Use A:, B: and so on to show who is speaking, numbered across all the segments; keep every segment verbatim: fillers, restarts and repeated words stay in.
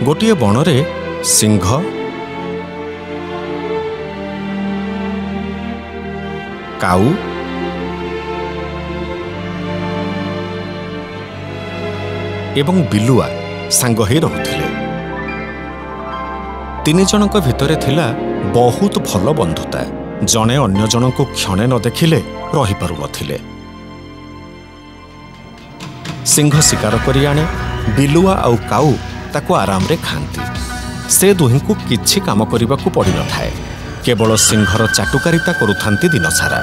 A: गोटे बणरे सिंह काऊ एवं बिलुआ सांग होई रहुथिले। तीन जनक भितरे थिला बहुत भल बंधुता। जणे अन्य जनक क्षणे न देखिले रही पारु नथिले। सिंह शिकार करी आने, बिलुआ आउ काऊ ताको आराम रे खांती। से दुहीं को किछि काम करिबा को पड़ी न थाए। केवल सिंहर चाटुकारिता करुथांती दिन सारा।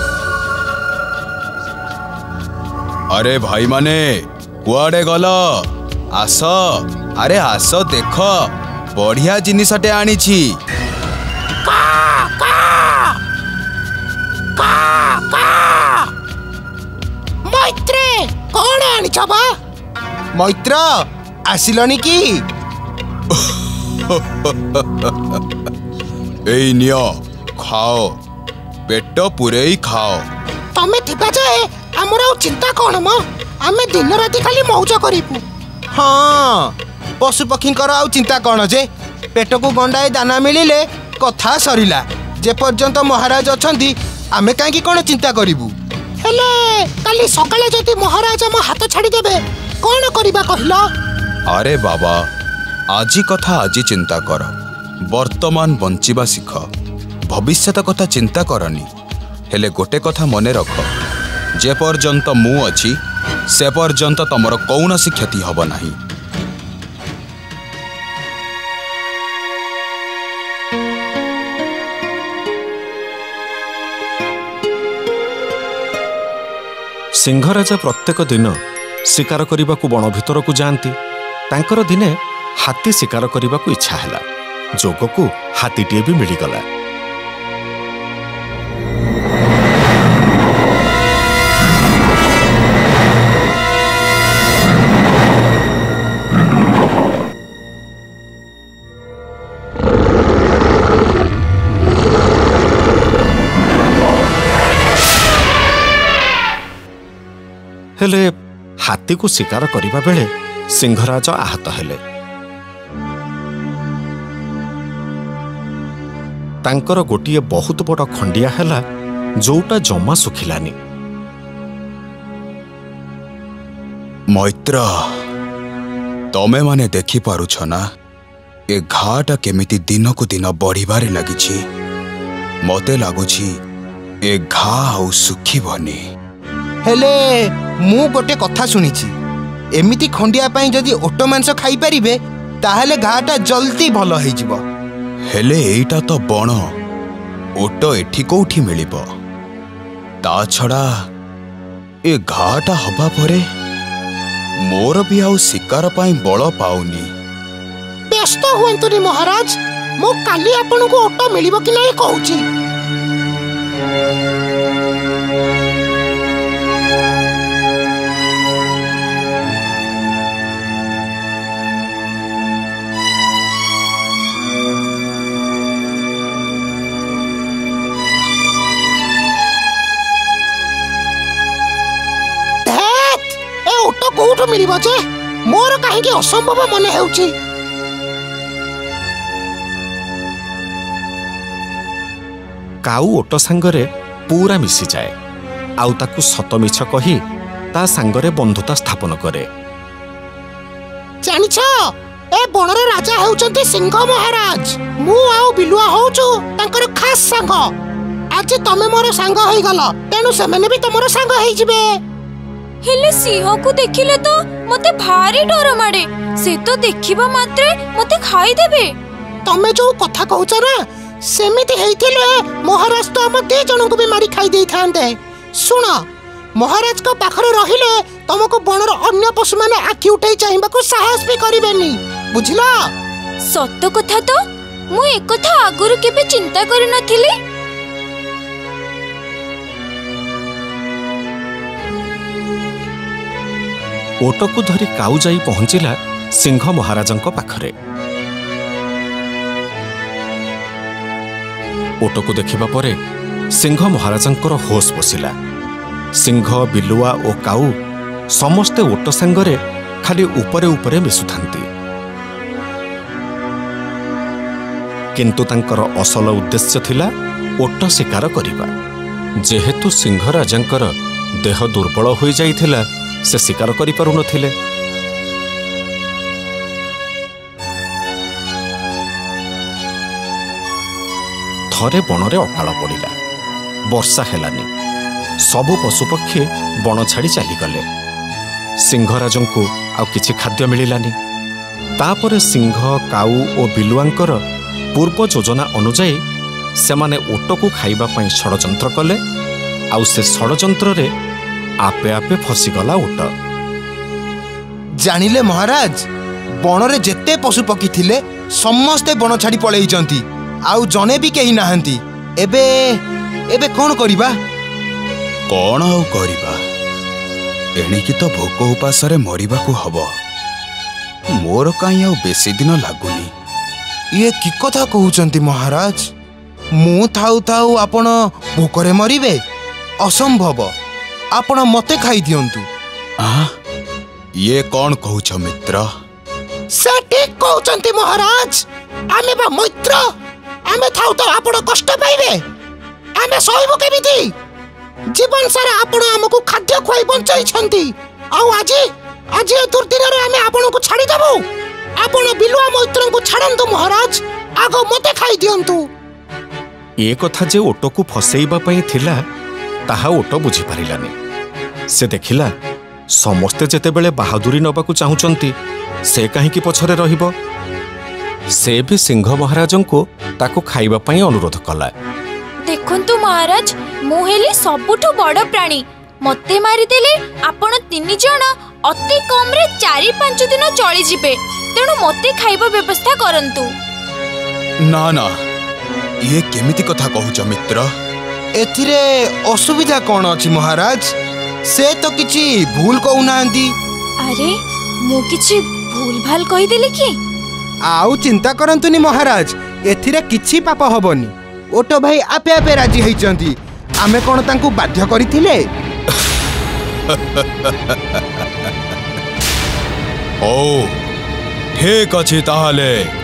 B: अरे भाई माने कुआडे गल? आस, अरे आस देख बढ़िया जिनिसटे आनी छी।
C: मैत्रे कौन आनी छबा?
D: मैत्र आसिलनी की?
B: एई नियो खाओ, पेट पुरे खाओ।
C: तमे थिबा जाए हमरा चिंता कौन म? आमे दिन राति खाली मौज करिबु।
D: हाँ, पशु पक्षींकर आउ चिंता कौन जे? पेट को गंडाए दाना मिलिले कथा सरिला। जे पर्यंत महाराज अछंती आमे काहे की कोन चिंता करिबु?
C: हेले काली सकाळे जति महाराज हम हाथ छाड़ी देबे कौन करिबा कहलो?
B: अरे बाबा, आजी कथा आजी चिंता कर। वर्तमान बंचिबा शिख, भविष्यत कथा चिंता करनी। हेले गोटे कथा मने रख, जे पर्यंत मु अछि से पर्यंत तमर कौनसी क्षति हब नाही।
A: सिंहराजा प्रत्येक दिन शिकार करने को बण भितर को जाती। तांकर दिने हाथी शिकार करने को इच्छा है। जोग को हाथीटे भी मिलगला। हेले हाथी को शिकार करिबा बेले सिंहराज आहत हेले। तांकर गोटिए बहुत बड़ खंडिया हैला, जोटा जमा सुखिलानी।
B: मैत्र, तमे माने देखि पारुछ ना ए घाटा केमिति दिन को दिन बढ़िबारे लागिछि। मते लागुछि ए घा आउ सुखिबनी।
D: हेले मु गोटे कथा सुनिछि, एमिति खंडिया पई जदि ओटो मांस खाई परिबे ताहले घाटा जल्दी भलो होई जिवो।
B: हेले एइटा तो बण, ओटो एठी कोठी मिलिबो? ता छड़ा ए घाटा हबा परे मोर भी आउ शिकार पई बळ पाउनी।
C: व्यस्त हुअंतुनी महाराज, मो काली आपन को ओटो मिलिबो कि नै कहूची। कोठो मिलिबो जे? मोर काहे कि असंभव मने हेउची।
A: काऊ ओटो सांगरे पूरा मिसी जाए। आउ ताकू सत मिछ कही ता सांगरे बंधुता स्थापन करे।
C: जानिछ, ए बणर राजा हेउचंती सिंह महाराज। मु आउ बिलुआ होउछु तांकर खास सांग। आज तमे मोर सांग होई गला, तेनु सेमेने भी तमरो सांग होई जिवे।
E: हेले सिंह को देखिले तो मते भारी डर मारे। से तो देखिबा मात्रे मते खाई देबे।
C: तमे जो कथा कहउछ ना, सेमिति हेइथिले महाराज तो हम दे जण को भी मारी खाई देई थांदे। सुन, महाराज को पाखरे रहिले तमको बणर अन्य पशु माने आखि उठाई चाहिबा को साहस भी करिबेनी, बुझला?
E: सत्य कथा तो मु एक कथा आगुरु केबे चिंता करि नथिली।
A: ओटो को धरी काऊ जाई पहुंचिला सिंह महाराजंक पाखरे। ओटो को देखिबा परे सिंह महाराजंकर होश बसिला। सिंह, बिलुआ और काऊ समस्ते ओटो सांगरे खाली उपरे उपरे मिसुथांती। किंतु तांकर असल उद्देश्य थिला ओट शिकार करिबा। जेहेतु सिंह राजांकर देह दुर्बल हो जाइथिला से शिकार करि पारु नथिले। थरे बणरे अकाल पड़िला, वर्षा हेलानी, सबु पशुपक्षी बण छाड़ी चलीगले। सिंहराजंकु आउ किछि खाद्य मिलिलानी। तापरे सिंह काऊ और बिलुआंकर पूर्व योजना अनुजाई सेमाने ओटकु खाइबा पई षडयंत्र कले। आउ से षडयंत्र रे आपे आपे फसीगला ओट।
D: जानिले महाराज, बणरे जेते पशुपक्षी थिले समस्ते बण छाड़ी पळेइचंती, आउ जने भी केही नाहंती। एबे एबे कोन करिबा?
B: कौन आउ करिबा? एणिकी तो भोक उपासरे मरिबाकू हबो। मोर काई आउ बेसी दिन लागुनी।
D: ये कि कथा कहउचंती महाराज? मु थाउ थाउ आपण भोकरे मरिबे? असंभव। आपण मते खाई दियंतु।
B: आ ये कौन कहउछ मित्र?
C: से ठीक कहउचंती महाराज। आमे बा मित्र, आमे थाउ तो आपण कष्ट पाइबे। आमे सहिबो केमिति? जीवन सारा आपण हमकु खाद्य खुआई बंचाई छंती, आउ आज आज ए दुर्दिन रे आमे आपण को छाड़ी देबो। आपण बिलुआ मैत्रन को छाड़ंतु महाराज, आगो मते खाई दियंतु।
A: ए कथा जे ओटो को फसेइबा पई थिला ताहा ओटो बुझी पारिलानी। से देखिला समस्ते जेते बेले बहादुरी नबाकू चाहुचंती, से काहे की पछरे रहिबो। से भी सिंह महाराजन को ताको खाइबा पई अनुरोध कला।
E: देखंतु महाराज, मु हेली सबुठु बड़ प्राणी। मते मारी देले आपण तीन जण अति कम रे चारि पांच दिन चली जिबे। तेणु मते खाइबा व्यवस्था करंतु।
B: ना ना, ये केमिति कथा कहूच मित्र?
D: एथिरे असुविधा कौन अछि महाराज? से तो किछि भूल कहू नांदी।
E: अरे मु किछि भूल भाल कहि देले कि?
D: आउ चिंता करंतुनी महाराज, एथिरे किछि पाप हबनी। ओटो भाई आपे आपे राजी होइचंती। आमे कोन तांकु बाध्य करिथिले?
B: ओ ठीक अछि ताहाले